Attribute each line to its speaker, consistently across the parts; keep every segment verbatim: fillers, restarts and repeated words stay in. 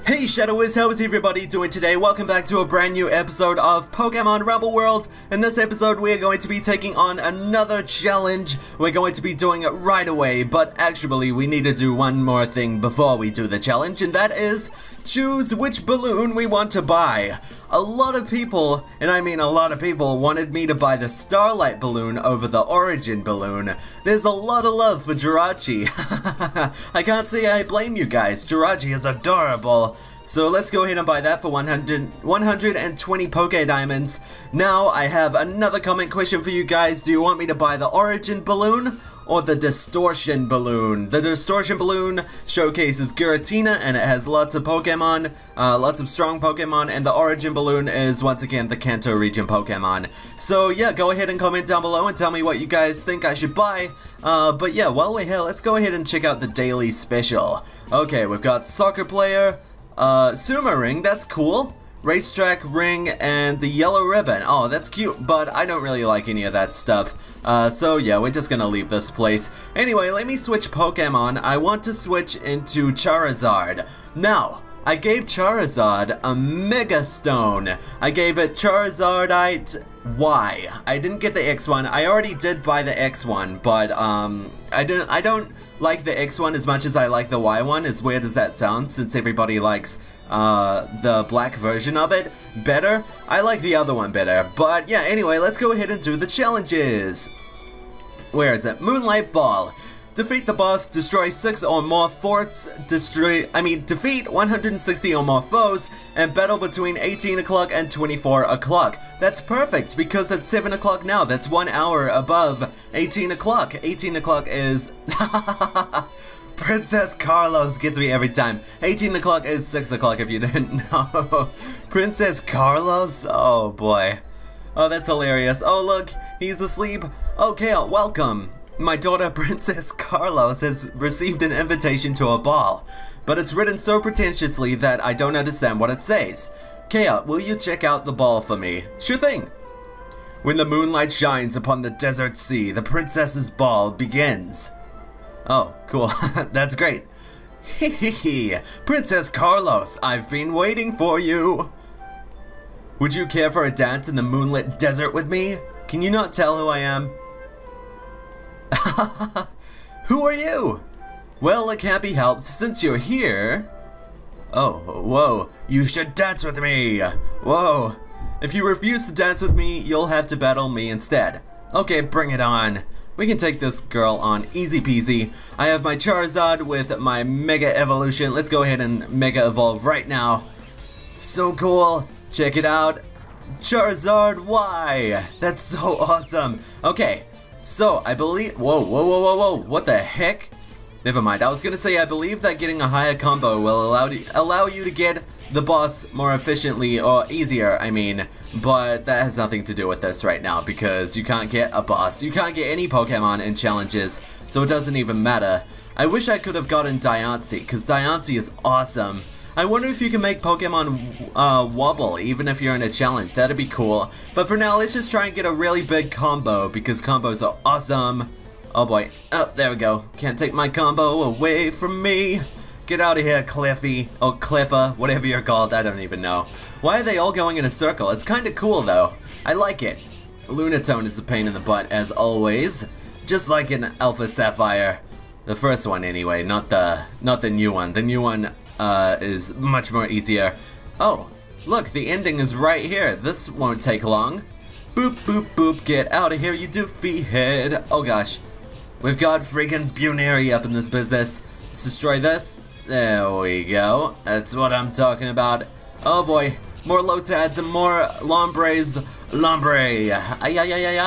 Speaker 1: Hey Shadowers, how is everybody doing today? Welcome back to a brand new episode of Pokemon Rumble World. In this episode we are going to be taking on another challenge. We're going to be doing it right away, but actually we need to do one more thing before we do the challenge, and that is choose which balloon we want to buy. A lot of people, and I mean a lot of people, wanted me to buy the Starlight balloon over the Origin balloon. There's a lot of love for Jirachi. I can't say I blame you guys. Jirachi is adorable. So let's go ahead and buy that for one hundred, one hundred twenty Poke Diamonds. Now I have another comment question for you guys. Do you want me to buy the Origin balloon or the Distortion balloon? The Distortion balloon showcases Giratina and it has lots of Pokemon, uh, lots of strong Pokemon, and the Origin balloon is once again the Kanto region Pokemon. So yeah, go ahead and comment down below and tell me what you guys think I should buy. Uh, but yeah, while we're here, let's go ahead and check out the daily special. Okay, we've got Soccer Player, uh, Sumo Ring, that's cool. Racetrack ring and the yellow ribbon. Oh, that's cute, but I don't really like any of that stuff. Uh, so yeah, we're just gonna leave this place. Anyway, let me switch Pokemon. I want to switch into Charizard. Now, I gave Charizard a Mega Stone. I gave it Charizardite Y. I didn't get the X one. I already did buy the X one, but um, I don't. I don't like the X one as much as I like the Y one. As weird as that sounds, since everybody likes uh, the black version of it better. I like the other one better. But yeah, anyway, let's go ahead and do the challenges. Where is it? Moonlight Ball. Defeat the boss, destroy six or more forts, destroy, I mean, defeat one hundred sixty or more foes, and battle between eighteen o'clock and twenty-four o'clock. That's perfect, because it's seven o'clock now. That's one hour above eighteen o'clock. eighteen o'clock is... Princess Carlos gets me every time. eighteen o'clock is six o'clock if you didn't know. Princess Carlos? Oh boy. Oh, that's hilarious. Oh look, he's asleep. Okay, welcome. My daughter, Princess Carlos, has received an invitation to a ball, but it's written so pretentiously that I don't understand what it says. Kea, will you check out the ball for me? Sure thing. When the moonlight shines upon the desert sea, the princess's ball begins. Oh, cool. That's great. Hee hee hee. Princess Carlos, I've been waiting for you. Would you care for a dance in the moonlit desert with me? Can you not tell who I am? Who are you? Well, it can't be helped since you're here. Oh, whoa. You should dance with me. Whoa. If you refuse to dance with me, you'll have to battle me instead. Okay, bring it on. We can take this girl on easy peasy. I have my Charizard with my Mega Evolution. Let's go ahead and Mega Evolve right now. So cool. Check it out. Charizard Y. That's so awesome. Okay. So, I believe- whoa, whoa, whoa, whoa, whoa, what the heck? Never mind, I was gonna say I believe that getting a higher combo will allow, to, allow you to get the boss more efficiently, or easier, I mean, but that has nothing to do with this right now, because you can't get a boss, you can't get any Pokemon in challenges, so it doesn't even matter. I wish I could have gotten Diancie, because Diancie is awesome. I wonder if you can make Pokemon uh, wobble even if you're in a challenge. That'd be cool. But for now, let's just try and get a really big combo because combos are awesome. Oh boy. Oh, there we go. Can't take my combo away from me. Get out of here, Cliffy. Oh, Cliffa. Whatever you're called. I don't even know. Why are they all going in a circle? It's kind of cool, though. I like it. Lunatone is a pain in the butt, as always. Just like in Alpha Sapphire. The first one, anyway. Not the, not the new one. The new one... Uh, is much more easier. Oh, look, the ending is right here. This won't take long. Boop, boop, boop, get out of here, you doofy head. Oh gosh, we've got freaking Buneri up in this business. Let's destroy this. There we go. That's what I'm talking about. Oh boy, more Lotads and more Lombres. Lombre. Ay, ay, ay, ay,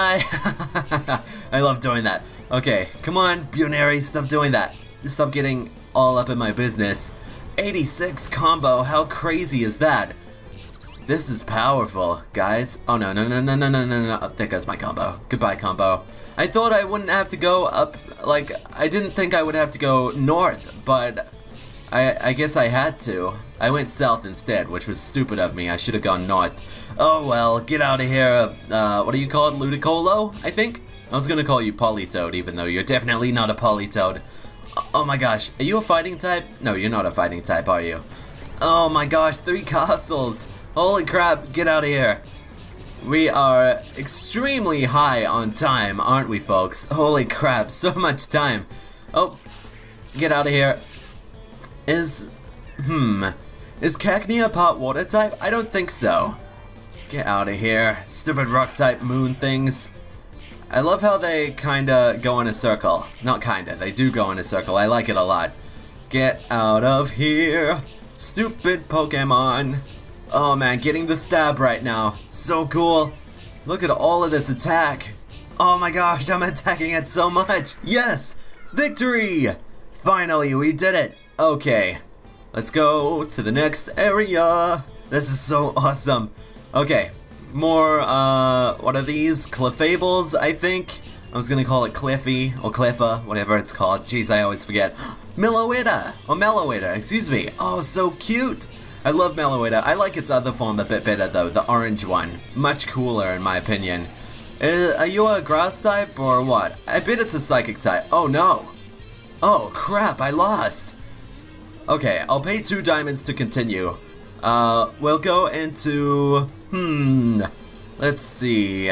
Speaker 1: ay. I love doing that. Okay, come on, Buneri, stop doing that. Stop getting all up in my business. eighty-six combo, how crazy is that? This is powerful, guys. Oh no, no, no, no, no, no, no, no. Oh, there goes my combo. Goodbye, combo. I thought I wouldn't have to go up, like, I didn't think I would have to go north, but I, I guess I had to. I went south instead, which was stupid of me. I should have gone north. Oh well, get out of here. Uh, what are you called? Ludicolo, I think? I was gonna call you Politoed, even though you're definitely not a Politoed. Oh my gosh, are you a fighting type? No, you're not a fighting type, are you? Oh my gosh, three castles. Holy crap, get out of here. We are extremely high on time, aren't we, folks? Holy crap, so much time. Oh, get out of here. Is, hmm, is Cacnea pot water type? I don't think so. Get out of here, stupid rock type moon things. I love how they kinda go in a circle. Not kinda, they do go in a circle. I like it a lot. Get out of here, stupid Pokemon. Oh man, getting the stab right now. So cool. Look at all of this attack. Oh my gosh, I'm attacking it so much. Yes, victory. Finally, we did it. Okay, let's go to the next area. This is so awesome. Okay. More, uh, what are these? Cleffables, I think? I was gonna call it Cliffy, or Cliffa, whatever it's called. Jeez, I always forget. Meloetta, or Meloetta, excuse me. Oh, so cute. I love Meloetta. I like its other form a bit better, though, the orange one. Much cooler, in my opinion. Uh, are you a grass type, or what? I bet it's a psychic type. Oh, no. Oh, crap, I lost. Okay, I'll pay two diamonds to continue. Uh, we'll go into... Hmm, let's see.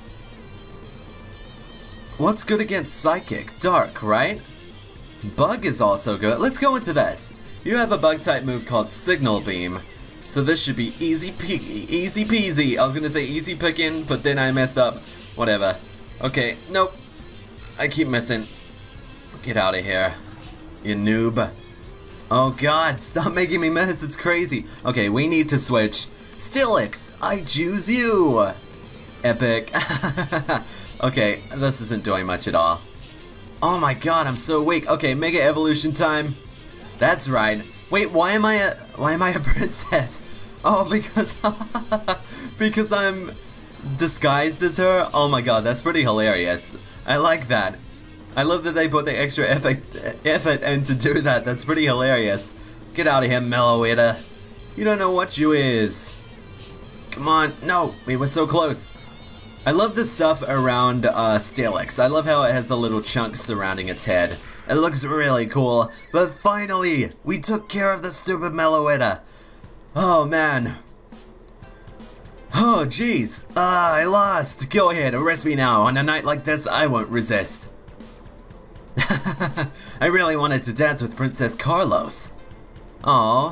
Speaker 1: What's good against Psychic? Dark, right? Bug is also good. Let's go into this. You have a bug type move called Signal Beam. So this should be easy peasy, easy peasy. I was gonna say easy picking, but then I messed up. Whatever. Okay, nope. I keep missing. Get out of here, you noob. Oh god, stop making me miss, it's crazy. Okay, we need to switch. Steelix, I choose you! Epic. Okay, this isn't doing much at all. Oh my god, I'm so weak. Okay, Mega Evolution time. That's right. Wait, why am I a why am I a princess? Oh, because because I'm disguised as her? Oh my god, that's pretty hilarious. I like that. I love that they put the extra effort effort in to do that. That's pretty hilarious. Get out of here, Meloetta. You don't know what you is. Come on, no, we were so close. I love the stuff around uh, Steelix. I love how it has the little chunks surrounding its head. It looks really cool. But finally, we took care of the stupid Meloetta. Oh man. Oh jeez, ah, I lost. Go ahead, arrest me now. On a night like this, I won't resist. I really wanted to dance with Princess Carlos. Aw,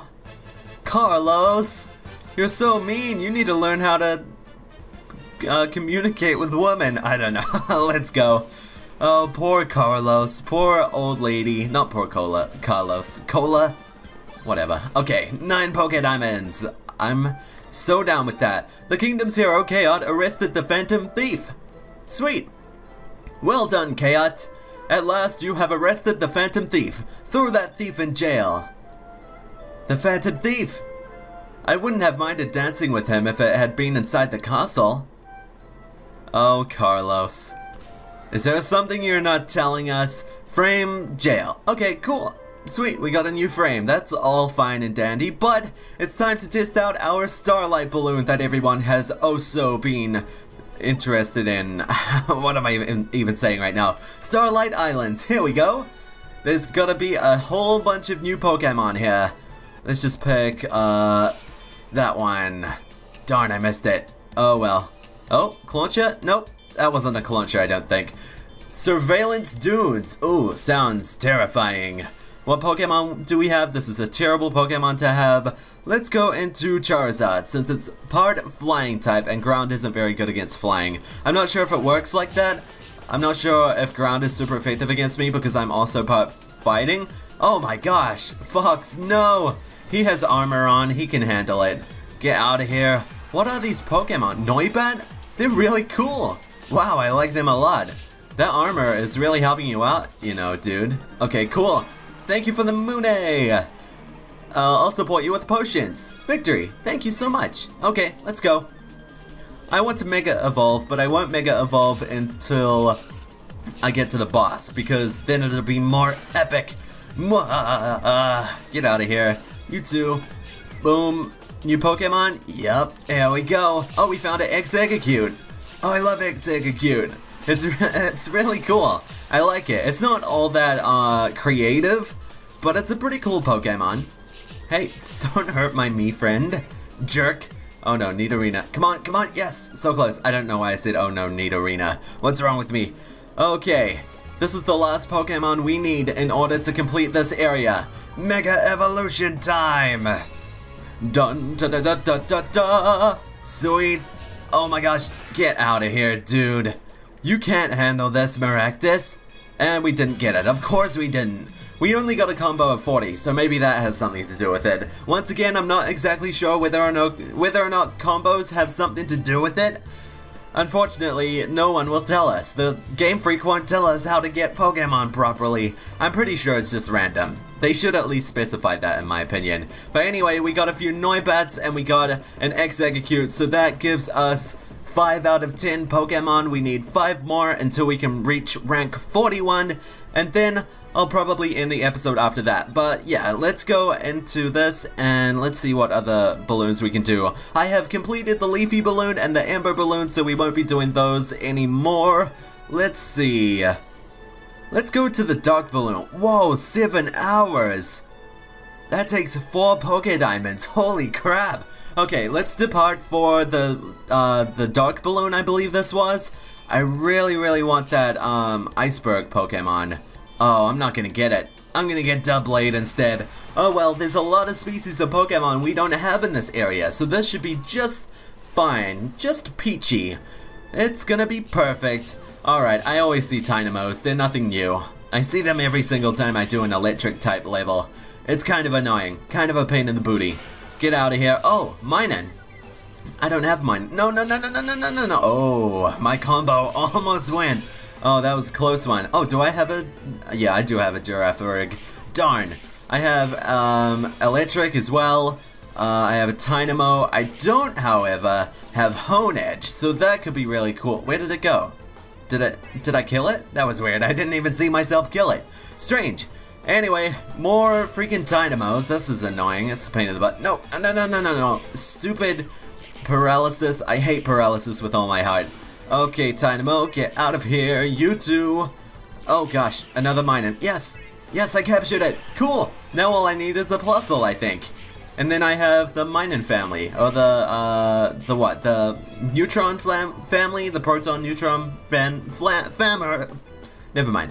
Speaker 1: Carlos. You're so mean, you need to learn how to uh, communicate with women. I don't know, let's go. Oh, poor Carlos, poor old lady. Not poor Cola, Carlos. Cola? Whatever. Okay, nine Poke Diamonds. I'm so down with that. The Kingdom's hero, Chaot, arrested the Phantom Thief. Sweet. Well done, Chaot. At last you have arrested the Phantom Thief. Throw that thief in jail. The Phantom Thief? I wouldn't have minded dancing with him if it had been inside the castle. Oh, Carlos. Is there something you're not telling us? Frame, jail. Okay, cool. Sweet, we got a new frame. That's all fine and dandy, but it's time to test out our Starlight balloon that everyone has also been interested in. What am I even saying right now? Starlight Islands, here we go. There's gotta be a whole bunch of new Pokemon here. Let's just pick, uh, that one. Darn, I missed it. Oh well. Oh, Clauncher? Nope, that wasn't a Clauncher, I don't think. Surveillance Dunes. Ooh, sounds terrifying. What Pokemon do we have? This is a terrible Pokemon to have. Let's go into Charizard, since it's part flying type and ground isn't very good against flying. I'm not sure if it works like that. I'm not sure if ground is super effective against me because I'm also part fighting. Oh my gosh, Fox, no! He has armor on, he can handle it. Get out of here. What are these Pokemon? Noibat? They're really cool. Wow, I like them a lot. That armor is really helping you out, you know, dude. Okay, cool. Thank you for the Moonay. Uh, I'll support you with potions. Victory. Thank you so much. Okay, let's go. I want to Mega Evolve, but I won't Mega Evolve until I get to the boss, because then it'll be more epic. Mwah! Get out of here. You too. Boom. New Pokemon? Yup. There we go. Oh, we found an Exeggucute. Oh, I love Exeggucute. It's it's really cool. I like it. It's not all that uh, creative, but it's a pretty cool Pokemon. Hey, don't hurt my me friend. Jerk. Oh no, Nidorina. Come on, come on, yes! So close. I don't know why I said, oh no, Nidorina. What's wrong with me? Okay, this is the last Pokemon we need in order to complete this area. Mega Evolution time! Dun da da da da da da! Sweet! Oh my gosh, get out of here, dude. You can't handle this, Maractus. And we didn't get it. Of course we didn't. We only got a combo of forty, so maybe that has something to do with it. Once again, I'm not exactly sure whether or no whether or not combos have something to do with it. Unfortunately, no one will tell us. The Game Freak won't tell us how to get Pokemon properly. I'm pretty sure it's just random. They should at least specify that, in my opinion. But anyway, we got a few Noibats and we got an Exeggcute, so that gives us five out of ten Pokemon. We need five more until we can reach rank forty-one, and then I'll probably end the episode after that. But yeah, let's go into this and let's see what other balloons we can do. I have completed the Leafy balloon and the Amber balloon, so we won't be doing those anymore. Let's see. Let's go to the Dark balloon. Whoa, seven hours. That takes four Poke Diamonds. Holy crap. Okay, let's depart for the uh, the Dark balloon, I believe this was. I really, really want that um, Iceberg Pokemon. Oh, I'm not gonna get it. I'm gonna get Doublade instead. Oh well, there's a lot of species of Pokemon we don't have in this area, so this should be just fine. Just peachy. It's gonna be perfect. Alright, I always see Dynamos. They're nothing new. I see them every single time I do an electric type level. It's kind of annoying. Kind of a pain in the booty. Get out of here. Oh, Minun. I don't have mine. No, no, no, no, no, no, no, no, no. Oh, my combo almost went. Oh, that was a close one. Oh, do I have a... Yeah, I do have a Girafarig. Darn. I have um, Electric as well. Uh, I have a Dynamo. I don't, however, have Honedge, so that could be really cool. Where did it go? Did it? Did I kill it? That was weird. I didn't even see myself kill it. Strange. Anyway, more freaking Dynamos. This is annoying. It's a pain in the butt. No, no, no, no, no, no. Stupid paralysis. I hate paralysis with all my heart. Okay, Dynamo, get out of here. You too. Oh gosh, another Minun. Yes, yes, I captured it. Cool. Now all I need is a Plusle, I think. And then I have the Minun family, or the, uh, the what? The Neutron flam family? The Proton Neutron fan flam fammer. Never mind.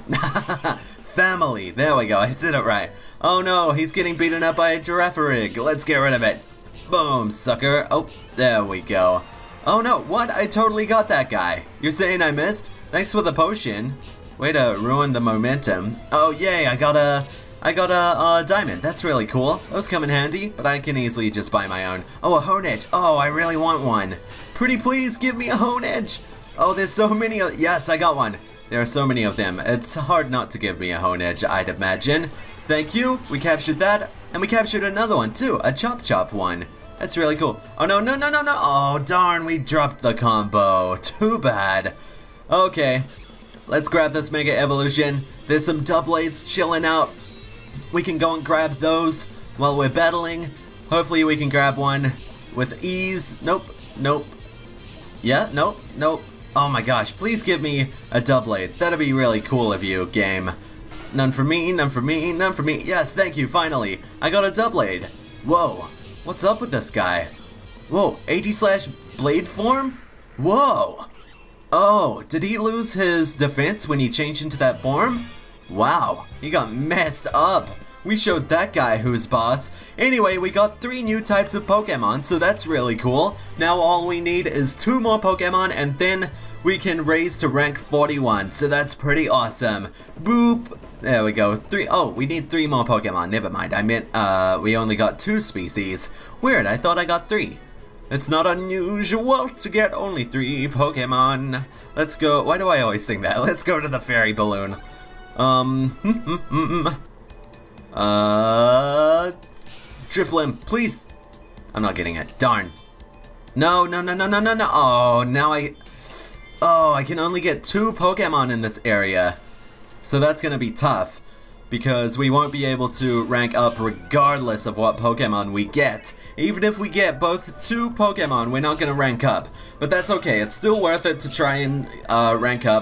Speaker 1: Family. There we go. I said it right. Oh no, he's getting beaten up by a Girafarig. Let's get rid of it. Boom, sucker. Oh, there we go. Oh no, what? I totally got that guy. You're saying I missed? Thanks for the potion. Way to ruin the momentum. Oh yay, I got a... I got a, a diamond. That's really cool. Those come in handy, but I can easily just buy my own. Oh, a Honedge. Oh, I really want one. Pretty please give me a Honedge. Oh, there's so many of... Yes, I got one. There are so many of them. It's hard not to give me a Honedge, I'd imagine. Thank you. We captured that. And we captured another one, too. A Chop Chop one. That's really cool. Oh, no, no, no, no, no. Oh, darn. We dropped the combo. Too bad. Okay. Let's grab this Mega Evolution. There's some Doublades chilling out. We can go and grab those while we're battling. Hopefully we can grab one with ease. Nope. Nope. Yeah, nope. Nope. Oh my gosh, please give me a Doublade. That'd be really cool of you, game. None for me, none for me, none for me. Yes, thank you, finally. I got a Doublade. Whoa, what's up with this guy? Whoa, eighty slash blade form? Whoa. Oh, did he lose his defense when he changed into that form? Wow, he got messed up. We showed that guy who's boss. Anyway, we got three new types of Pokemon, so that's really cool. Now all we need is two more Pokemon, and then we can raise to rank forty-one, so that's pretty awesome. Boop. There we go. Three. Oh, we need three more Pokemon. Never mind. I meant, uh, we only got two species. Weird, I thought I got three. It's not unusual to get only three Pokemon. Let's go. Why do I always sing that? Let's go to the Fairy Balloon. Um, uh, Drifloon, please. I'm not getting it. Darn. No, no, no, no, no, no, no. Oh, now I, oh, I can only get two Pokemon in this area. So that's gonna be tough, because we won't be able to rank up regardless of what Pokemon we get. Even if we get both two Pokemon, we're not gonna rank up. But that's okay, it's still worth it to try and uh, rank up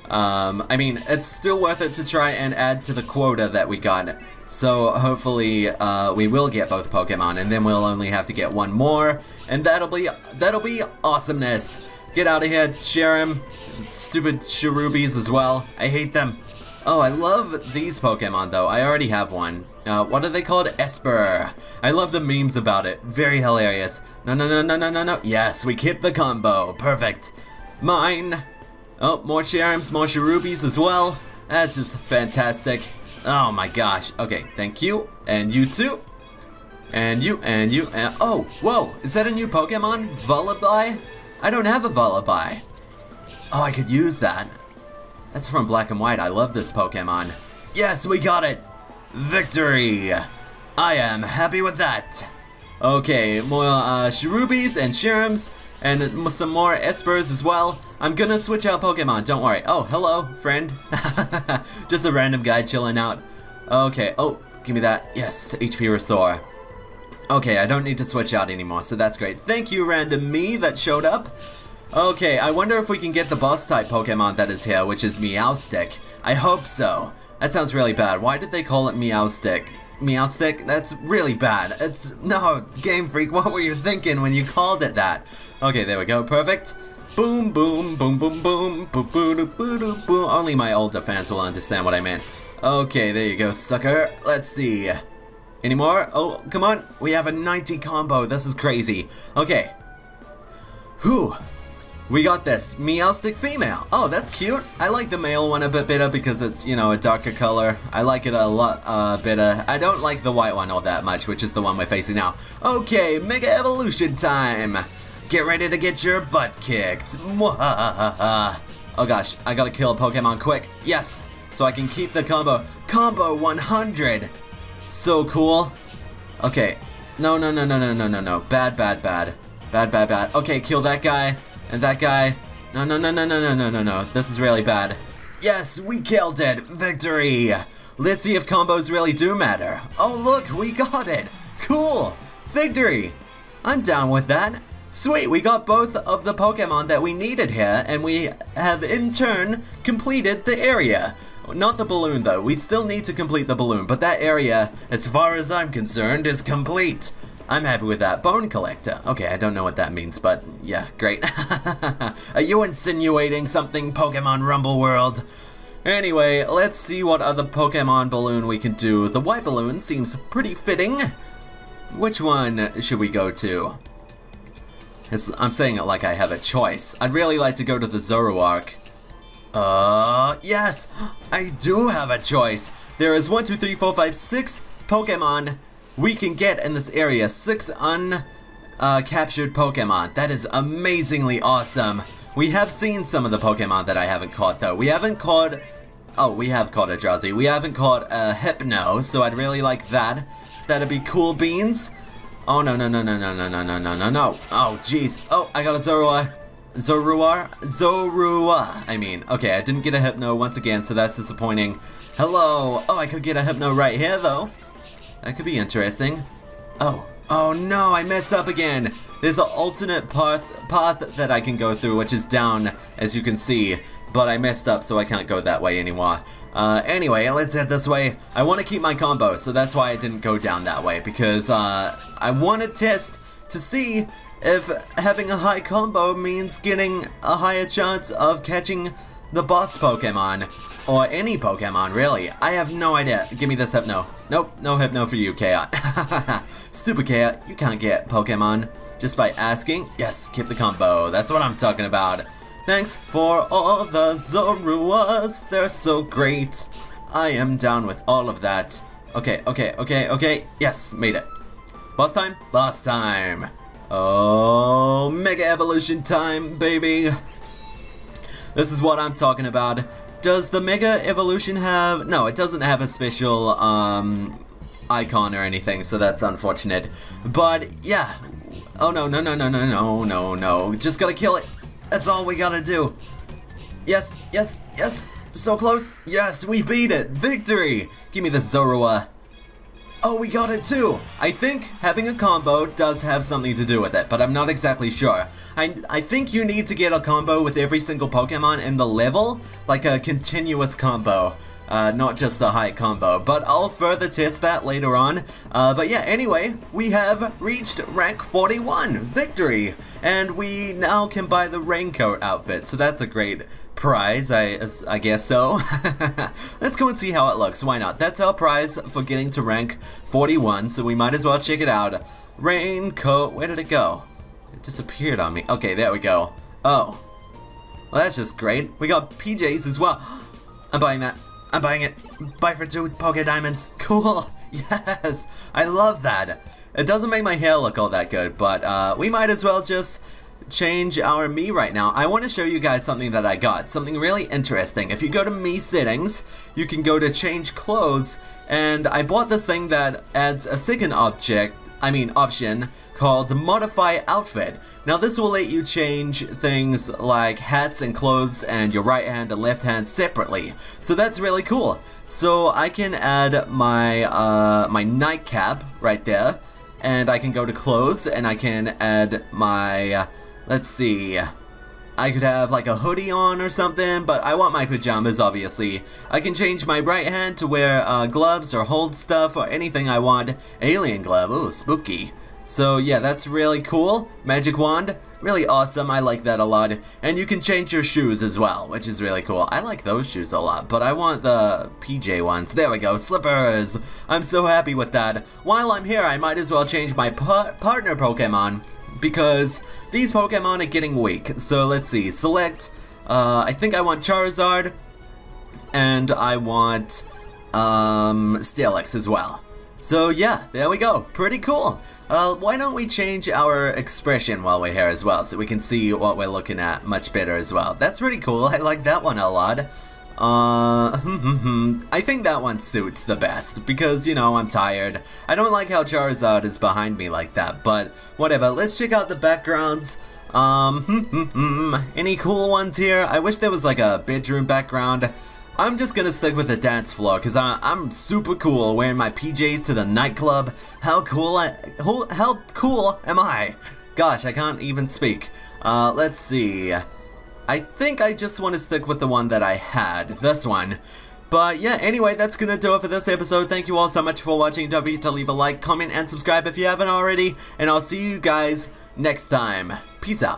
Speaker 1: Um, I mean, it's still worth it to try and add to the quota that we got. So hopefully uh, we will get both Pokemon, and then we'll only have to get one more, and that'll be that'll be awesomeness. Get out of here, share him. Stupid Cherubies as well. I hate them. Oh, I love these Pokemon though. I already have one. Uh, what are they called? Esper. I love the memes about it. Very hilarious. No, no, no, no, no, no, no. Yes, we keep the combo. Perfect. Mine. Oh, more Cherubies, more Cherubies as well. That's just fantastic. Oh my gosh. Okay, thank you. And you too. And you, and you, and... Oh, whoa. Is that a new Pokemon? Vullaby? I don't have a Vullaby. Oh, I could use that. That's from Black and White. I love this Pokemon. Yes, we got it. Victory. I am happy with that. Okay, more uh, Cherubies and Cherubies and some more Espers as well. I'm gonna switch out Pokemon, don't worry. Oh, hello, friend. Just a random guy chilling out. Okay, oh, give me that. Yes, H P restore. Okay, I don't need to switch out anymore, so that's great. Thank you, random me that showed up. Okay, I wonder if we can get the boss type Pokemon that is here, which is Meowstic. I hope so. That sounds really bad. Why did they call it Meowstic? Meowstic? That's really bad. It's... No, Game Freak, what were you thinking when you called it that? Okay, there we go. Perfect. Boom, boom, boom, boom, boom, boom, boom, boom, boom, boom. Only my older fans will understand what I meant. Okay, there you go, sucker. Let's see. Any more? Oh, come on. We have a ninety combo. This is crazy. Okay. Whew. We got this. Meowstic female. Oh, that's cute. I like the male one a bit better because it's, you know, a darker color. I like it a lot uh, better. I don't like the white one all that much, which is the one we're facing now. Okay, Mega Evolution time. Get ready to get your butt kicked. Mwahaha. Oh gosh, I gotta kill a Pokemon quick. Yes, so I can keep the combo. Combo one hundred. So cool. Okay. No, no, no, no, no, no, no, no. Bad, bad, bad. Bad, bad, bad. Okay, kill that guy. And that guy. No, no, no, no, no, no, no, no, no. This is really bad. Yes, we killed it. Victory. Let's see if combos really do matter. Oh, look, we got it. Cool. Victory. I'm down with that. Sweet, we got both of the Pokemon that we needed here, and we have in turn completed the area. Not the balloon though, we still need to complete the balloon, but that area, as far as I'm concerned, is complete. I'm happy with that. Bone collector. Okay, I don't know what that means, but yeah, great. Are you insinuating something, Pokemon Rumble World? Anyway, let's see what other Pokemon balloon we can do. The white balloon seems pretty fitting. Which one should we go to? It's, I'm saying it like I have a choice. I'd really like to go to the Zoroark. Uh, yes, I do have a choice. There is one, two, three, four, five, six Pokemon we can get in this area. Six uncaptured uh, captured Pokemon. That is amazingly awesome. We have seen some of the Pokemon that I haven't caught though. We haven't caught... Oh, we have caught a Drowsy. We haven't caught a Hypno, so I'd really like that. That'd be cool beans. Oh, no, no, no, no, no, no, no, no, no, no, no. Oh, jeez. Oh, I got a Zoroark. Zoroark? Zorua, I mean. Okay, I didn't get a Hypno once again, so that's disappointing. Hello. Oh, I could get a Hypno right here, though. That could be interesting. Oh. Oh, no, I messed up again. There's an alternate path, path that I can go through, which is down, as you can see. But I messed up, so I can't go that way anymore. Uh, anyway, let's head this way. I want to keep my combo, so that's why I didn't go down that way. Because uh, I want to test to see if having a high combo means getting a higher chance of catching the boss Pokemon. Or any Pokemon, really. I have no idea. Give me this Hypno. Nope, no Hypno for you, Chaot. Stupid Chaot, you can't get Pokemon just by asking. Yes, keep the combo. That's what I'm talking about. Thanks for all the Zoruas. They're so great. I am down with all of that. Okay, okay, okay, okay. Yes, made it. Boss time? Boss time. Oh, Mega Evolution time, baby. This is what I'm talking about. Does the Mega Evolution have... No, it doesn't have a special um, icon or anything, so that's unfortunate. But, yeah. Oh, no, no, no, no, no, no, no, no. Just gotta kill it. That's all we gotta do. Yes, yes, yes. So close. Yes, we beat it. Victory. Give me the Zorua. Oh, we got it too! I think having a combo does have something to do with it, but I'm not exactly sure. I, I think you need to get a combo with every single Pokemon in the level, like a continuous combo. Uh, not just a high combo, but I'll further test that later on. Uh, but yeah, anyway, we have reached rank forty-one, victory, and we now can buy the raincoat outfit, so that's a great prize, I, I guess so. Let's go and see how it looks, why not? That's our prize for getting to rank forty-one, so we might as well check it out. Raincoat, where did it go? It disappeared on me. Okay, there we go. Oh, well that's just great. We got P Js as well. I'm buying that. I'm buying it. Buy for two Poké Diamonds. Cool. Yes. I love that. It doesn't make my hair look all that good, but uh, we might as well just change our me right now. I want to show you guys something that I got. Something really interesting. If you go to me settings, you can go to change clothes, and I bought this thing that adds a second object, I mean option, called modify outfit. Now this will let you change things like hats and clothes and your right hand and left hand separately. So that's really cool. So I can add my uh, my nightcap right there, and I can go to clothes and I can add my, uh, let's see, I could have like a hoodie on or something, but I want my pajamas obviously. I can change my right hand to wear uh, gloves or hold stuff or anything I want. Alien glove, ooh, spooky. So yeah, that's really cool. Magic wand, really awesome, I like that a lot. And you can change your shoes as well, which is really cool. I like those shoes a lot, but I want the P J ones. There we go, slippers. I'm so happy with that. While I'm here, I might as well change my par partner Pokemon, because these Pokemon are getting weak. So let's see, select, uh, I think I want Charizard, and I want um, Steelix as well. So yeah, there we go, pretty cool. Uh, why don't we change our expression while we're here as well, so we can see what we're looking at much better as well. That's pretty cool, I like that one a lot. Uh, I think that one suits the best, because, you know, I'm tired. I don't like how Charizard is behind me like that, but whatever. Let's check out the backgrounds. Um, any cool ones here? I wish there was like a bedroom background. I'm just gonna stick with the dance floor, because I'm super cool wearing my P Js to the nightclub. How cool I, how, how cool am I? Gosh, I can't even speak. Uh, let's see. I think I just want to stick with the one that I had, this one. But yeah, anyway, that's gonna do it for this episode. Thank you all so much for watching. Don't forget to leave a like, comment, and subscribe if you haven't already. And I'll see you guys next time. Peace out.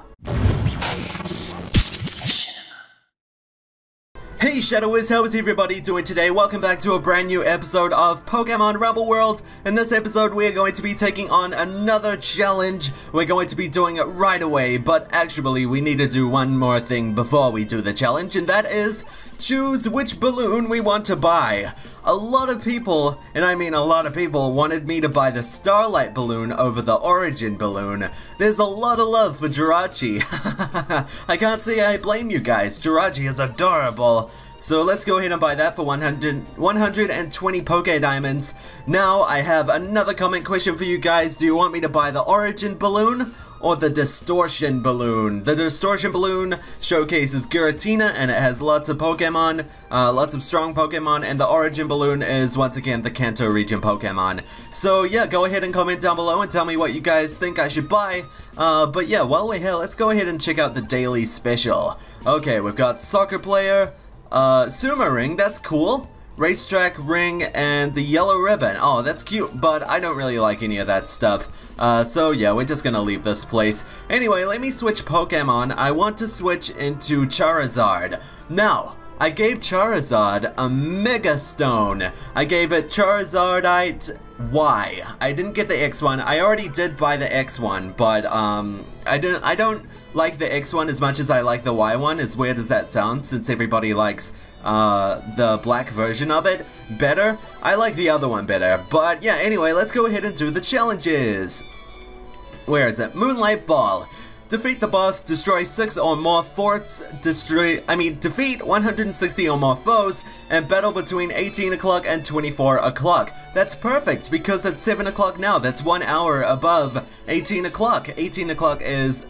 Speaker 1: Hey Shadowers, how is everybody doing today? Welcome back to a brand new episode of Pokemon Rumble World. In this episode, we are going to be taking on another challenge. We're going to be doing it right away, but actually we need to do one more thing before we do the challenge, and that is choose which balloon we want to buy. A lot of people, and I mean a lot of people, wanted me to buy the Starlight balloon over the Origin balloon. There's a lot of love for Jirachi. I can't say I blame you guys. Jirachi is adorable. So let's go ahead and buy that for one hundred, one hundred twenty Poké Diamonds. Now I have another comment question for you guys. Do you want me to buy the Origin balloon or the Distortion balloon? The Distortion balloon showcases Giratina and it has lots of Pokemon, uh, lots of strong Pokemon, and the Origin balloon is once again the Kanto region Pokemon. So yeah, go ahead and comment down below and tell me what you guys think I should buy. Uh, but yeah, while we're here, let's go ahead and check out the daily special. Okay, we've got Soccer Player, uh, Sumo Ring, that's cool. Racetrack ring and the yellow ribbon. Oh, that's cute, but I don't really like any of that stuff. Uh, so yeah, we're just gonna leave this place. Anyway, let me switch Pokemon. I want to switch into Charizard. Now, I gave Charizard a Mega Stone. I gave it Charizardite Y. I didn't get the X one. I already did buy the X one, but um, I don't. I don't like the X one as much as I like the Y one. As weird as that sounds, since everybody likes uh, the black version of it better. I like the other one better. But yeah, anyway, let's go ahead and do the challenges. Where is it? Moonlight Ball. Defeat the boss, destroy six or more forts, destroy, I mean, defeat one hundred sixty or more foes, and battle between eighteen o'clock and twenty-four o'clock. That's perfect, because it's seven o'clock now. That's one hour above eighteen o'clock. eighteen o'clock is...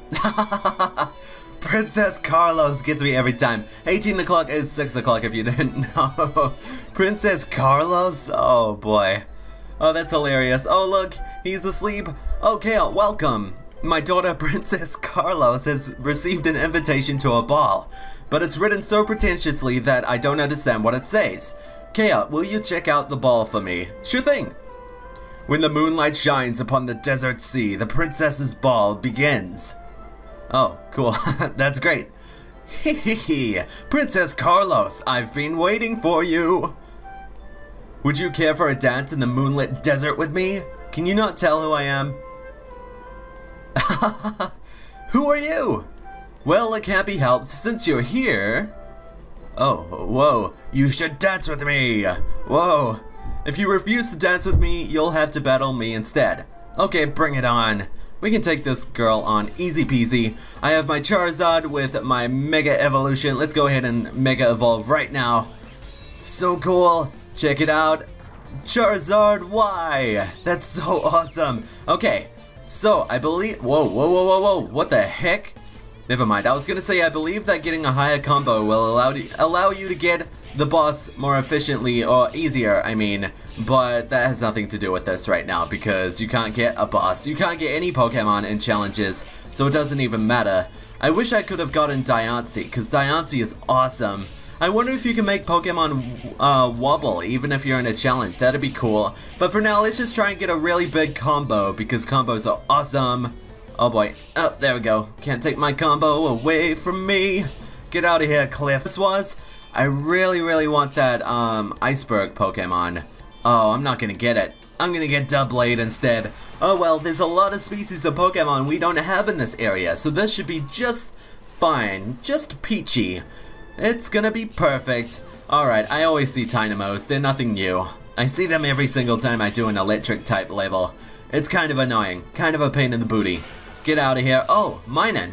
Speaker 1: Princess Carlos gets me every time. eighteen o'clock is six o'clock if you didn't know. Princess Carlos? Oh boy. Oh, that's hilarious. Oh, look, he's asleep. Oh, Kale, welcome. My daughter, Princess Carlos, has received an invitation to a ball, but it's written so pretentiously that I don't understand what it says. Kale, will you check out the ball for me? Sure thing. When the moonlight shines upon the desert sea, the princess's ball begins. Oh, cool. That's great. Hee hee hee. Princess Carlos, I've been waiting for you. Would you care for a dance in the moonlit desert with me? Can you not tell who I am? Who are you? Well, it can't be helped since you're here. Oh, whoa. You should dance with me. Whoa. If you refuse to dance with me, you'll have to battle me instead. Okay, bring it on. We can take this girl on easy peasy. I have my Charizard with my Mega Evolution. Let's go ahead and Mega Evolve right now. So cool. Check it out. Charizard Y. That's so awesome. Okay, so I believe... Whoa, whoa, whoa, whoa, whoa. What the heck? Never mind. I was going to say I believe that getting a higher combo will allow, allow you to get the boss more efficiently, or easier, I mean, but that has nothing to do with this right now because you can't get a boss. You can't get any Pokemon in challenges, so it doesn't even matter. I wish I could have gotten Diancie, because Diancie is awesome. I wonder if you can make Pokemon uh, wobble even if you're in a challenge. That'd be cool. But for now, let's just try and get a really big combo because combos are awesome. Oh boy. Oh, there we go. Can't take my combo away from me. Get out of here, Cliff. This was... I really, really want that um, iceberg Pokemon. Oh, I'm not gonna get it. I'm gonna get Doublade instead. Oh well, there's a lot of species of Pokemon we don't have in this area, so this should be just fine. Just peachy. It's gonna be perfect. Alright, I always see Tynamos. They're nothing new. I see them every single time I do an electric type level. It's kind of annoying. Kind of a pain in the booty. Get out of here. Oh, Minun.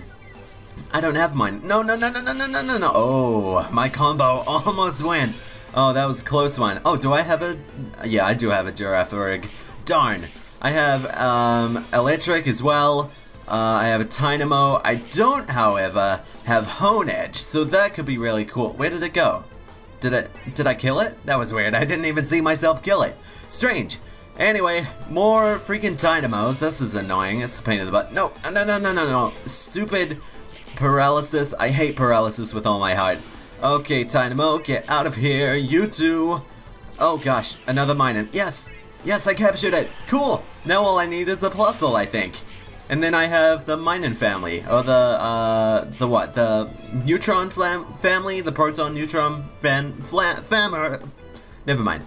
Speaker 1: I don't have mine. No, no, no, no, no, no, no, no, no. Oh, my combo almost went. Oh, that was a close one. Oh, do I have a... Yeah, I do have a Girafarig. Darn. I have um, Electric as well. Uh, I have a Tynamo. I don't, however, have Honedge, so that could be really cool. Where did it go? Did it? Did I kill it? That was weird. I didn't even see myself kill it. Strange. Anyway, more freaking Tynamos. This is annoying. It's a pain in the butt. No, no, no, no, no, no. Stupid... Paralysis. I hate paralysis with all my heart. Okay, Dynamo, get out of here. You too. Oh gosh, another Minun. Yes, yes, I captured it. Cool. Now all I need is a Plusle, I think. And then I have the Minun family, or the uh, the what? The Neutron flam family, the Proton Neutron fan flam fammer. Never mind.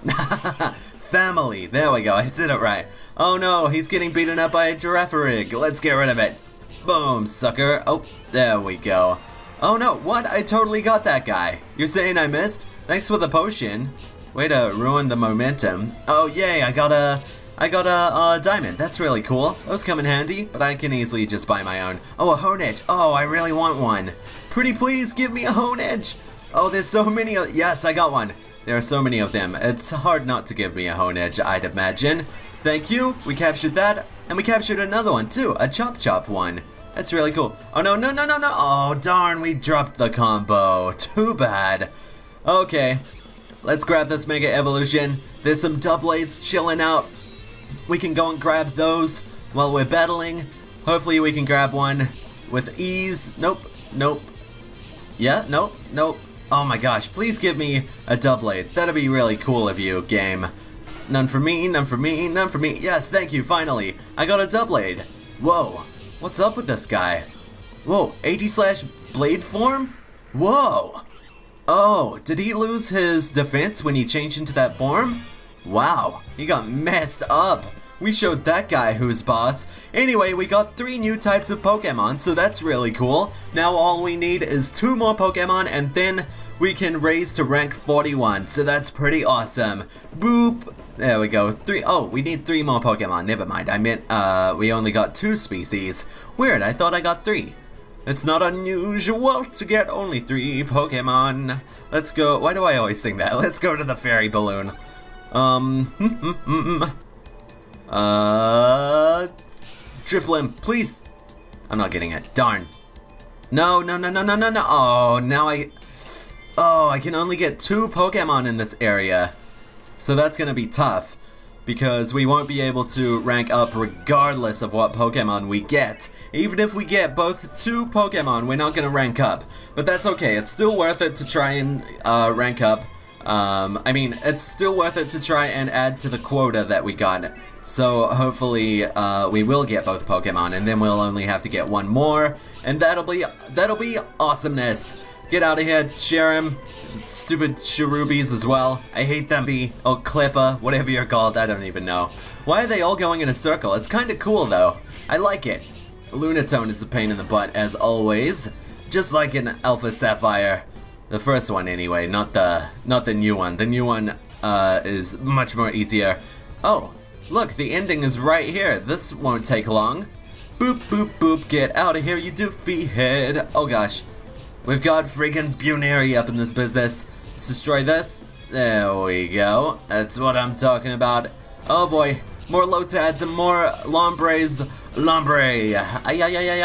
Speaker 1: Family. There we go. I said it right. Oh no, he's getting beaten up by a Girafarig. Let's get rid of it. Boom, sucker. Oh, there we go. Oh no, what? I totally got that guy. You're saying I missed? Thanks for the potion. Way to ruin the momentum. Oh yay, I got a... I got a, a diamond. That's really cool. Those come in handy, but I can easily just buy my own. Oh, a Honedge. Oh, I really want one. Pretty please, give me a Honedge. Oh, there's so many of... Yes, I got one. There are so many of them. It's hard not to give me a Honedge, I'd imagine. Thank you. We captured that. And we captured another one, too. A Chop Chop one. That's really cool. Oh, no, no, no, no, no. Oh, darn, we dropped the combo. Too bad. Okay, let's grab this Mega Evolution. There's some Doublades chilling out. We can go and grab those while we're battling. Hopefully we can grab one with ease. Nope, nope. Yeah, nope, nope. Oh my gosh, please give me a Doublade. That'd be really cool of you, game. None for me, none for me, none for me. Yes, thank you, finally. I got a Doublade. Whoa. What's up with this guy? Whoa, AT slash blade form? Whoa! Oh, did he lose his defense when he changed into that form? Wow, he got messed up. We showed that guy who's boss. Anyway, we got three new types of Pokemon, so that's really cool. Now all we need is two more Pokemon, and then we can raise to rank forty-one, so that's pretty awesome. Boop! There we go. Three. Oh, we need three more Pokemon. Never mind. I meant, uh, we only got two species. Weird. I thought I got three. It's not unusual to get only three Pokemon. Let's go. Why do I always sing that? Let's go to the fairy balloon. Um. uh. Drifblim, please. I'm not getting it. Darn. No, no, no, no, no, no, no. Oh, now I. Oh, I can only get two Pokemon in this area. So that's gonna be tough. because we won't be able to rank up regardless of what Pokemon we get. Even if we get both two Pokemon, we're not gonna rank up. But that's okay, it's still worth it to try and uh, rank up. Um, I mean, it's still worth it to try and add to the quota that we got. So hopefully uh, we will get both Pokemon, and then we'll only have to get one more, and that'll be that'll be awesomeness. Get out of here, share him. Stupid Cherubies as well. I hate them. Oh, Cliffa, whatever you're called, I don't even know. Why are they all going in a circle? It's kind of cool though. I like it. Lunatone is a pain in the butt as always, just like in Alpha Sapphire. The first one anyway, not the not the new one. The new one uh, is much more easier. Oh, look, the ending is right here. This won't take long. Boop, boop, boop, get out of here, you doofy head. Oh gosh. We've got freaking Buneri up in this business. Let's destroy this. There we go. That's what I'm talking about. Oh boy. More Lotads and more Lombres. Lombre. Ay, ay, ay, ay,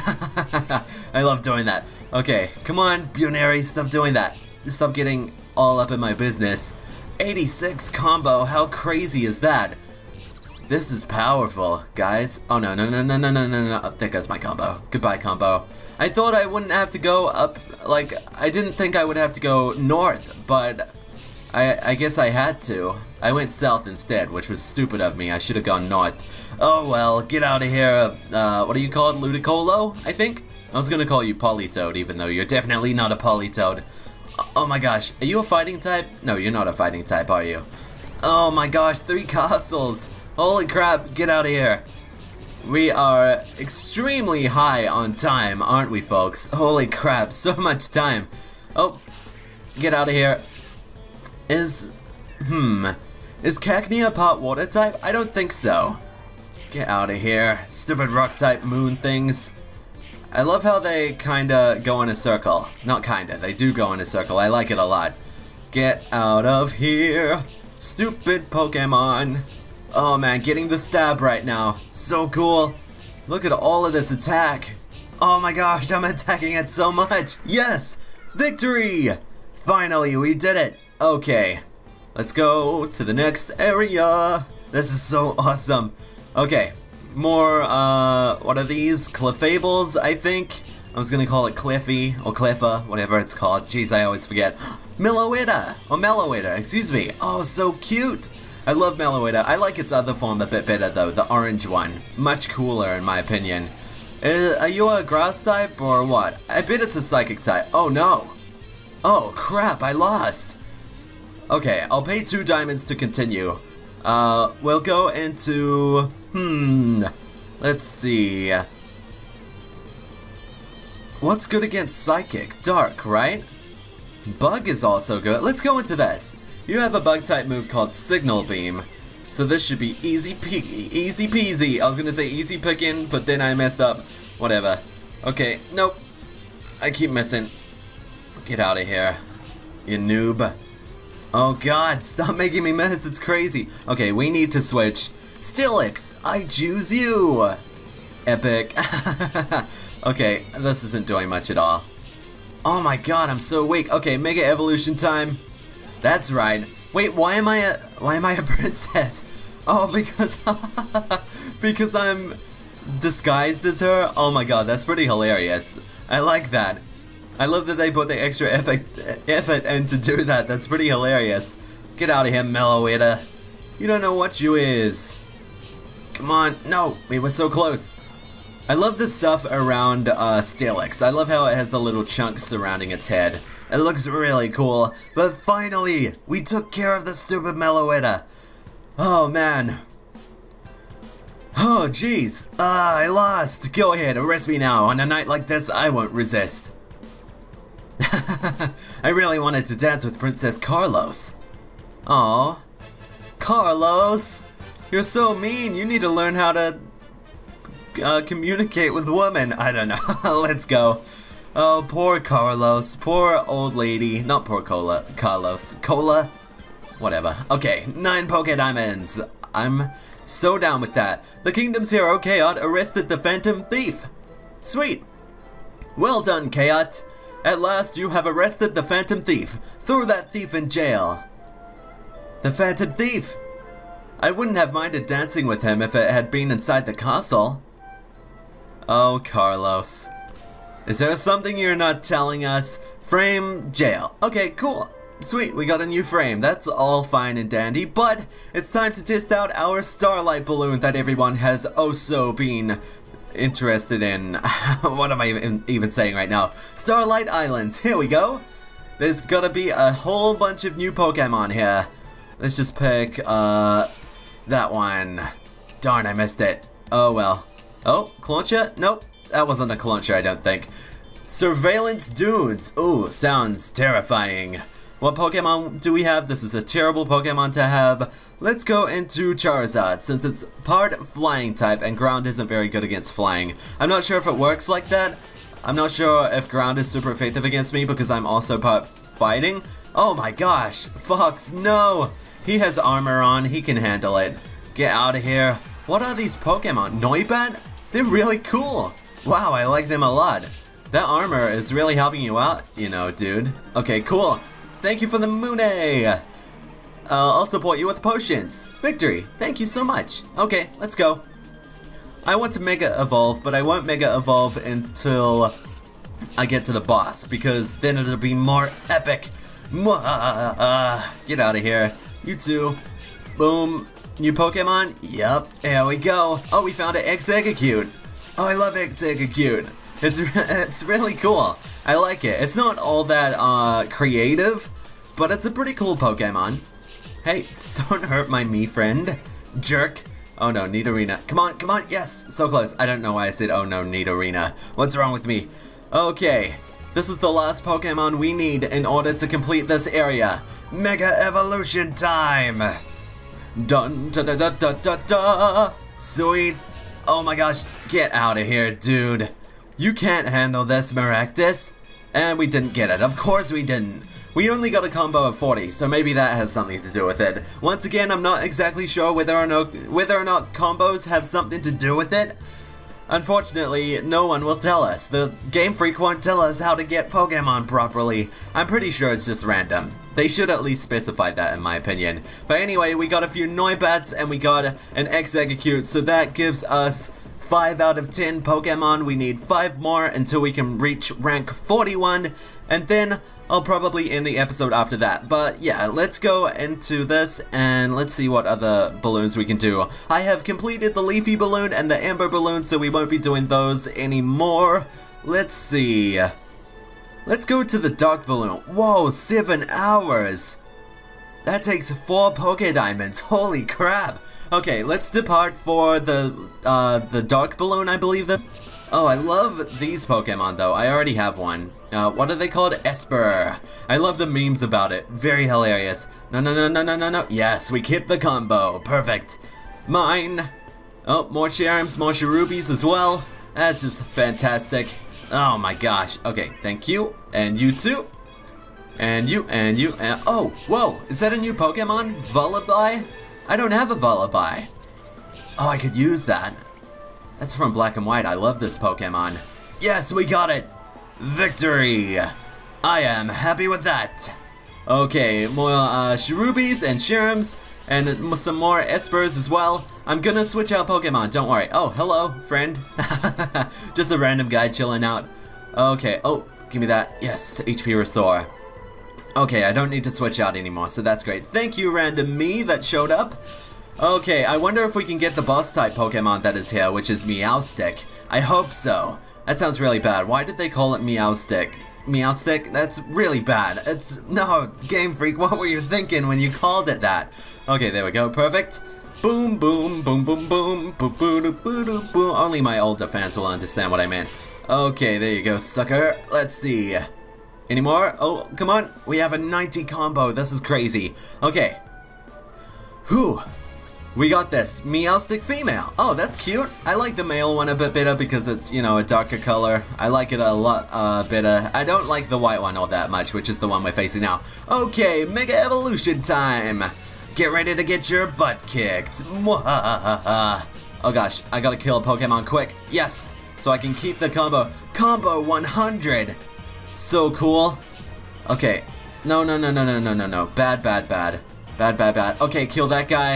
Speaker 1: ay. I love doing that. Okay, come on, Buneri, stop doing that. Stop getting all up in my business. eighty-six combo, how crazy is that? This is powerful, guys. Oh no, no, no, no, no, no, no, no. There goes my combo. Goodbye, combo. I thought I wouldn't have to go up, like, I didn't think I would have to go north, but I, I guess I had to. I went south instead, which was stupid of me. I should have gone north. Oh well, get out of here. Uh, what are you called? Ludicolo, I think? I was gonna call you Politoed, even though you're definitely not a Politoed. Oh my gosh, are you a fighting type? No, you're not a fighting type, are you? Oh my gosh, three castles. Holy crap, get out of here. We are extremely high on time, aren't we, folks? Holy crap, so much time. Oh, get out of here. Is, hmm, is Cacnea pot water type? I don't think so. Get out of here, stupid rock type moon things. I love how they kinda go in a circle. Not kinda, they do go in a circle. I like it a lot. Get out of here, stupid Pokemon. Oh man, getting the stab right now. So cool. Look at all of this attack. Oh my gosh, I'm attacking it so much. Yes! Victory! Finally, we did it. Okay, let's go to the next area. This is so awesome. Okay, more, uh, what are these? Cleffables, I think? I was gonna call it Cliffy, or Cliffa, whatever it's called. Jeez, I always forget. Meloetta, or Meloetta, excuse me. Oh, so cute. I love Meloetta. I like its other form a bit better though, the orange one. Much cooler in my opinion. Uh, are you a grass type or what? I bet it's a psychic type. Oh no. Oh crap, I lost. Okay, I'll pay two diamonds to continue. Uh, we'll go into, hmm, let's see. What's good against psychic? Dark, right? Bug is also good. Let's go into this. You have a bug type move called Signal Beam, so this should be easy pe easy peasy. I was gonna say easy picking, but then I messed up. Whatever. Okay, nope. I keep missing. Get out of here, you noob. Oh god, stop making me miss, it's crazy. Okay, we need to switch. Steelix, I choose you. Epic. Okay, this isn't doing much at all. Oh my god, I'm so weak. Okay, Mega Evolution time. That's right. Wait, why am I a why am I a princess? Oh, because because I'm disguised as her. Oh my god, that's pretty hilarious. I like that. I love that they put the extra effort effort in to do that. That's pretty hilarious. Get out of here, Meloetta. You don't know what you is. Come on. No, we were so close. I love the stuff around uh, Steelix. I love how it has the little chunks surrounding its head. It looks really cool, but finally, we took care of the stupid Meloetta. Oh man. Oh jeez, ah, I lost. Go ahead, arrest me now. On a night like this, I won't resist. I really wanted to dance with Princess Carlos. Aw, Carlos, you're so mean. You need to learn how to uh, communicate with women. I don't know. Let's go. Oh, poor Carlos. Poor old lady. Not poor Cola. Carlos. Cola? Whatever. Okay, nine Poké Diamonds. I'm so down with that. The Kingdom's hero, Chaot, arrested the Phantom Thief. Sweet. Well done, Chaot. At last, you have arrested the Phantom Thief. Throw that thief in jail. The Phantom Thief? I wouldn't have minded dancing with him if it had been inside the castle. Oh, Carlos. Is there something you're not telling us? Frame, jail. Okay, cool. Sweet, we got a new frame. That's all fine and dandy, but it's time to test out our starlight balloon that everyone has also been interested in. What am I even saying right now? Starlight Islands, here we go. There's gotta be a whole bunch of new Pokemon here. Let's just pick, uh, that one. Darn, I missed it. Oh well. Oh, Clauncher? Nope, that wasn't a Clauncher, I don't think. Surveillance Dunes. Ooh, sounds terrifying. What Pokemon do we have? This is a terrible Pokemon to have. Let's go into Charizard, since it's part flying type and ground isn't very good against flying. I'm not sure if it works like that. I'm not sure if ground is super effective against me because I'm also part fighting. Oh my gosh, Fox, no! He has armor on, he can handle it. Get out of here. What are these Pokemon? Noibat? They're really cool. Wow, I like them a lot. That armor is really helping you out, you know, dude. Okay, cool. Thank you for the Moonay! Uh, I'll support you with potions. Victory! Thank you so much. Okay, let's go. I want to Mega Evolve, but I won't Mega Evolve until I get to the boss, because then it'll be more epic. Mwah! Get out of here. You too. Boom. New Pokemon? Yup. There we go. Oh, we found an Exeggcute. Oh, I love Exeggcute. It's, it's really cool. I like it. It's not all that uh, creative, but it's a pretty cool Pokemon. Hey, don't hurt my me friend. Jerk. Oh no, Nidorina. Come on, come on, yes! So close. I don't know why I said, oh no, Nidorina. What's wrong with me? Okay, this is the last Pokemon we need in order to complete this area. Mega Evolution time! Dun da da da da da da! Sweet! Oh my gosh, get out of here, dude. You can't handle this, Maractus. And we didn't get it. Of course we didn't. We only got a combo of forty, so maybe that has something to do with it. Once again, I'm not exactly sure whether or not whether or not combos have something to do with it. Unfortunately, no one will tell us. The Game Freak won't tell us how to get Pokemon properly. I'm pretty sure it's just random. They should at least specify that, in my opinion. But anyway, we got a few Noibats and we got an Exeggcute, so that gives us five out of ten Pokemon. We need five more until we can reach rank forty-one, and then I'll probably end the episode after that. But yeah, let's go into this and let's see what other balloons we can do. I have completed the Leafy Balloon and the Ember Balloon, so we won't be doing those anymore. Let's see. Let's go to the Dark Balloon. Whoa, seven hours! That takes four Poke Diamonds. Holy crap! Okay, let's depart for the uh, the Dark Balloon, I believe that. Oh, I love these Pokemon though. I already have one. Uh, what are they called? Esper. I love the memes about it. Very hilarious. No, no, no, no, no, no, no. Yes, we hit the combo. Perfect. Mine. Oh, more Cheryms, more Cherubies as well. That's just fantastic. Oh my gosh. Okay, thank you. And you too. And you, and you, and oh, whoa, is that a new Pokemon? Vullaby? I don't have a Vullaby. Oh, I could use that. That's from Black and White. I love this Pokemon. Yes, we got it! Victory! I am happy with that. Okay, more uh, Cherubies and Cheryms, and some more Espers as well. I'm gonna switch out Pokemon, don't worry. Oh, hello, friend. Just a random guy chilling out. Okay, oh, give me that. Yes, H P restore. Okay, I don't need to switch out anymore, so that's great. Thank you, random me that showed up. Okay, I wonder if we can get the boss type Pokemon that is here, which is Meowstic. I hope so. That sounds really bad. Why did they call it Meowstic? Meowstic? That's really bad. It's, no, Game Freak, what were you thinking when you called it that? Okay, there we go, perfect. Boom, boom, boom, boom, boom, boom, boom, boom, boom, boom. Only my older fans will understand what I meant. Okay, there you go, sucker. Let's see. Any more? Oh, come on. We have a ninety combo. This is crazy. Okay. Whew. We got this. Meowstic female. Oh, that's cute. I like the male one a bit better because it's, you know, a darker color. I like it a lot uh, better. I don't like the white one all that much, which is the one we're facing now. Okay, Mega Evolution time. Get ready to get your butt kicked. Mwahaha. Oh gosh, I gotta kill a Pokemon quick. Yes, so I can keep the combo. Combo one hundred. So cool. Okay. No, no, no, no, no, no, no, no. Bad, bad, bad. Bad, bad, bad. Okay, kill that guy.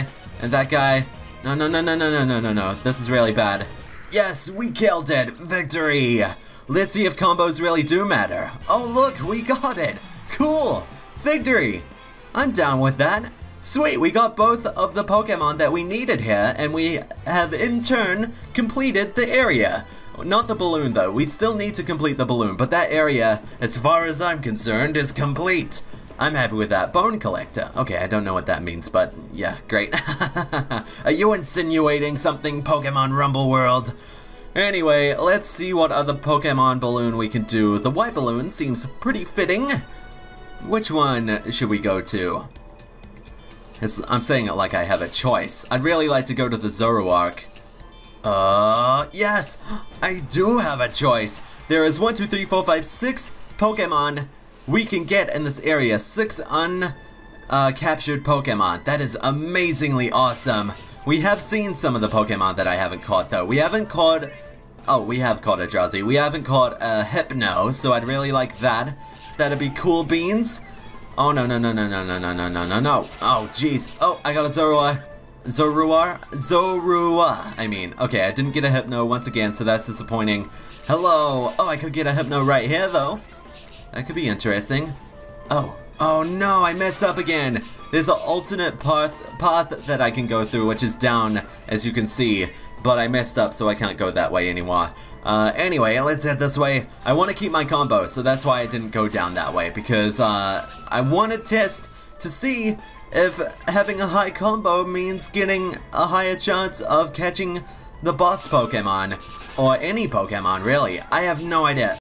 Speaker 1: And that guy... No, no, no, no, no, no, no, no, no. This is really bad. Yes, we killed it! Victory! Let's see if combos really do matter. Oh, look, we got it! Cool! Victory! I'm down with that. Sweet, we got both of the Pokemon that we needed here, and we have in turn completed the area. Not the balloon though, we still need to complete the balloon, but that area, as far as I'm concerned, is complete. I'm happy with that. Bone collector. Okay, I don't know what that means, but yeah, great. Are you insinuating something, Pokemon Rumble World? Anyway, let's see what other Pokemon balloon we can do. The white balloon seems pretty fitting. Which one should we go to? It's, I'm saying it like I have a choice. I'd really like to go to the Zoroark. Uh, yes, I do have a choice. There is one, two, three, four, five, six Pokemon we can get in this area. Six uncaptured uh, captured Pokemon. That is amazingly awesome. We have seen some of the Pokemon that I haven't caught though. We haven't caught... Oh, we have caught a Drowsy. We haven't caught a Hypno, so I'd really like that. That'd be cool beans. Oh, no, no, no, no, no, no, no, no, no, no, no. Oh, jeez. Oh, I got a Zoroark. Zoroark? Zorua, I mean. Okay, I didn't get a Hypno once again, so that's disappointing. Hello. Oh, I could get a Hypno right here, though. That could be interesting. Oh. Oh, no, I messed up again. There's an alternate path, path that I can go through, which is down, as you can see. But I messed up, so I can't go that way anymore. Uh, anyway, let's head this way. I want to keep my combo, so that's why I didn't go down that way. Because, uh, I want to test to see if having a high combo means getting a higher chance of catching the boss Pokemon. Or any Pokemon, really. I have no idea.